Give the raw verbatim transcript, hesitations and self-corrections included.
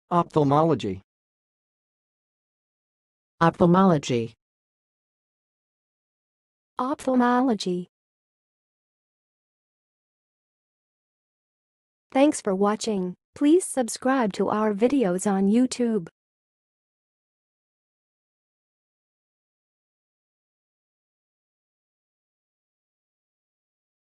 Ophthalmology. Ophthalmology. Ophthalmology. Thanks for watching. Please subscribe to our videos on YouTube.